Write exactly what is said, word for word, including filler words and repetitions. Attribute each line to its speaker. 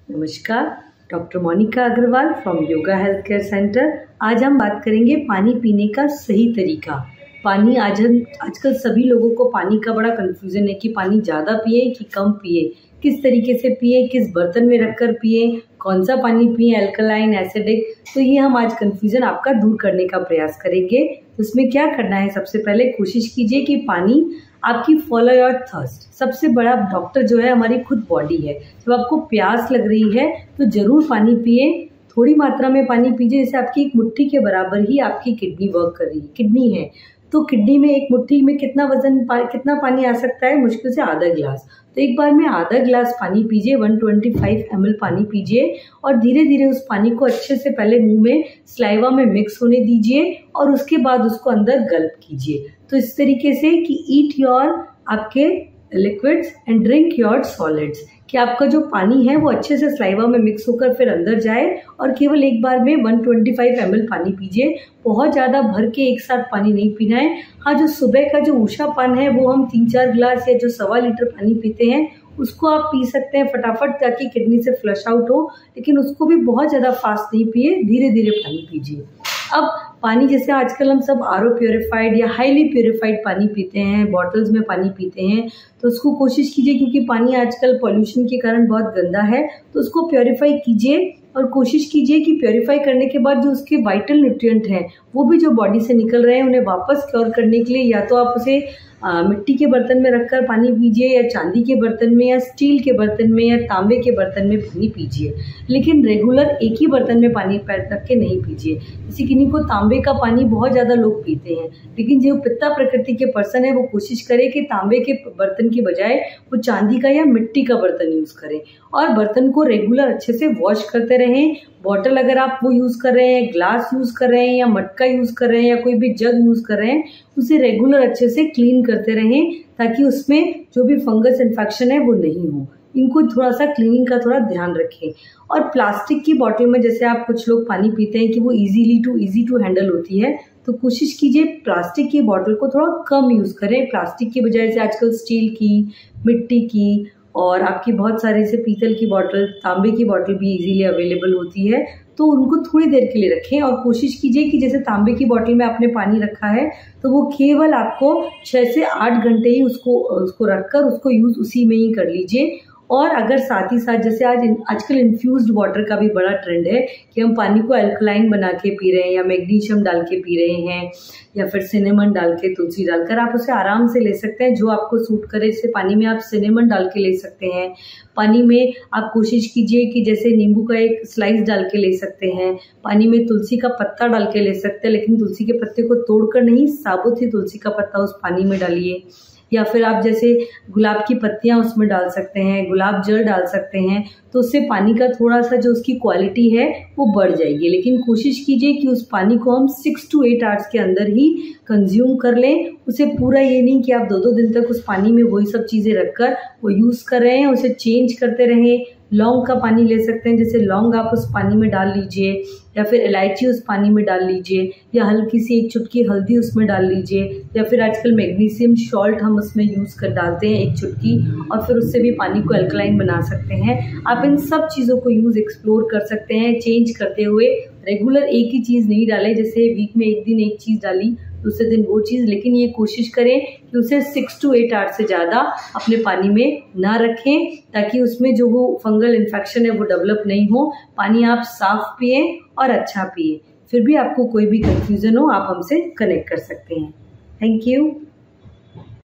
Speaker 1: नमस्कार, doctor Monika Agarwal from yoga health care centre. आज हम बात करेंगे पानी पीने का सही तरीका। पानी आज हम आजकल सभी लोगों को पानी का बड़ा कंफ्यूजन है कि पानी ज़्यादा पिए कि कम पिए, किस तरीके से पिए, किस बर्तन में रखकर पिए, कौन सा पानी पिए, अल्कलाइन, एसिडिक। तो ये हम आज कंफ्यूजन आपका दूर करने का प्रयास करेंगे। तो इसमें क्या करना है, सबसे पहले कोशिश कीजिए कि पानी आपकी फॉलो योर थर्स्ट। सबसे बड़ा डॉक्टर जो है हमारी खुद बॉडी है। जब आपको प्यास लग रही है तो जरूर पानी पिए, थोड़ी मात्रा में पानी पीजिए। जैसे आपकी एक मुट्ठी के बराबर ही आपकी किडनी वर्क कर रही है। किडनी है तो किडनी में एक मुट्ठी में कितना वजन पा, कितना पानी आ सकता है, मुश्किल से आधा गिलास। तो एक बार में आधा गिलास पानी पीजिए, एक सौ पच्चीस एम एल पानी पीजिए और धीरे धीरे उस पानी को अच्छे से पहले मुंह में स्लाइवा में मिक्स होने दीजिए और उसके बाद उसको अंदर गल्प कीजिए। तो इस तरीके से कि ईट योर आपके liquids and drink your solids, कि आपका जो पानी है वो अच्छे से स्लाइवा में मिक्स होकर फिर अंदर जाए और केवल एक बार में एक सौ पच्चीस एम एल पानी पीजिए। बहुत ज़्यादा भर के एक साथ पानी नहीं पीना है। हाँ, जो सुबह का जो ऊषा पान है वो हम तीन चार गिलास या जो सवा लीटर पानी पीते हैं उसको आप पी सकते हैं फटाफट, ताकि किडनी से फ्लश आउट हो। लेकिन उसको भी बहुत ज़्यादा फास्ट नहीं पिए, धीरे धीरे पानी पीजिए। अब पानी जैसे आजकल हम सब आर ओ प्योरीफाइड या हाईली प्योरीफाइड पानी पीते हैं, बॉटल्स में पानी पीते हैं, तो उसको कोशिश कीजिए, क्योंकि पानी आजकल पॉल्यूशन के कारण बहुत गंदा है, तो उसको प्योरीफाई कीजिए और कोशिश कीजिए कि प्योरीफाई करने के बाद जो उसके वाइटल न्यूट्रिएंट हैं वो भी जो बॉडी से निकल रहे हैं उन्हें वापस क्योर करने के लिए या तो आप उसे आ, मिट्टी के बर्तन में रखकर पानी पीजिए, या चांदी के बर्तन में, या स्टील के बर्तन में, या तांबे के बर्तन में पानी पीजिए। लेकिन रेगुलर एक ही बर्तन में पानी रख के नहीं पीजिए। जैसे किन्हीं को तांबे का पानी बहुत ज़्यादा लोग पीते हैं, लेकिन जो पित्ता प्रकृति के पर्सन है वो कोशिश करे कि तांबे के बर्तन की बजाय वो चांदी का या मिट्टी का बर्तन यूज़ करें और बर्तन को रेगुलर अच्छे से वॉश करते रहें। बॉटल अगर आप वो यूज़ कर रहे हैं, ग्लास यूज़ कर रहे हैं, या मटका यूज़ कर रहे हैं, या कोई भी जग यूज़ कर रहे हैं, उसे रेगुलर अच्छे से क्लीन करते रहें, ताकि उसमें जो भी फंगस इन्फेक्शन है वो नहीं हो। इनको थोड़ा सा क्लीनिंग का थोड़ा ध्यान रखें। और प्लास्टिक की बॉटल में जैसे आप कुछ लोग पानी पीते हैं कि वो easily to easy to handle होती है, तो कोशिश कीजिए प्लास्टिक की बॉटल को थोड़ा कम यूज़ करें। प्लास्टिक की बजाय से आजकल स्टील की, मिट्टी की और आपकी बहुत सारे से पीतल की बॉटल, तांबे की बॉटल भी इजीली अवेलेबल होती है, तो उनको थोड़ी देर के लिए रखें। और कोशिश कीजिए कि जैसे तांबे की बॉटल में आपने पानी रखा है तो वो केवल आपको छः से आठ घंटे ही उसको उसको रखकर उसको यूज़ उसी में ही कर लीजिए। और अगर साथ ही साथ जैसे आज आजकल इन्फ्यूज्ड वाटर का भी बड़ा ट्रेंड है कि हम पानी को अल्कलाइन बना के पी रहे हैं, या मैग्नीशियम डाल के पी रहे हैं, या फिर सिनेमन डाल के, तुलसी डालकर आप उसे आराम से ले सकते हैं, जो आपको सूट करे। इससे पानी में आप सिनेमन डाल के ले सकते हैं। पानी में आप कोशिश कीजिए कि जैसे नींबू का एक स्लाइस डाल के ले सकते हैं। पानी में तुलसी का पत्ता डाल के ले सकते हैं, लेकिन तुलसी के पत्ते को तोड़कर नहीं, साबुत ही तुलसी का पत्ता उस पानी में डालिए। या फिर आप जैसे गुलाब की पत्तियां उसमें डाल सकते हैं, गुलाब जल डाल सकते हैं, तो उससे पानी का थोड़ा सा जो उसकी क्वालिटी है वो बढ़ जाएगी। लेकिन कोशिश कीजिए कि उस पानी को हम सिक्स टू एट आवर्स के अंदर ही कंज्यूम कर लें। उसे पूरा ये नहीं कि आप दो दो दिन तक उस पानी में वही सब चीज़ें रखकर वो यूज़ कर रहे हैं, उसे चेंज करते रहें। लौंग का पानी ले सकते हैं, जैसे लौंग आप उस पानी में डाल लीजिए, या फिर इलायची उस पानी में डाल लीजिए, या हल्की सी एक चुटकी हल्दी उसमें डाल लीजिए, या फिर आजकल मैग्नीशियम सॉल्ट हम उसमें यूज़ कर डालते हैं एक चुटकी, और फिर उससे भी पानी को अल्कलाइन बना सकते हैं। आप इन सब चीज़ों को यूज़ एक्सप्लोर कर सकते हैं, चेंज करते हुए। रेगुलर एक ही चीज़ नहीं डालें, जैसे वीक में एक दिन एक चीज़ डाली, दूसरे दिन वो चीज़, लेकिन ये कोशिश करें कि उसे सिक्स टू एट आवर्स से ज़्यादा अपने पानी में ना रखें, ताकि उसमें जो वो फंगल इन्फेक्शन है वो डेवलप नहीं हो। पानी आप साफ पिए और अच्छा पिए। फिर भी आपको कोई भी कंफ्यूजन हो आप हमसे कनेक्ट कर सकते हैं। Thank you.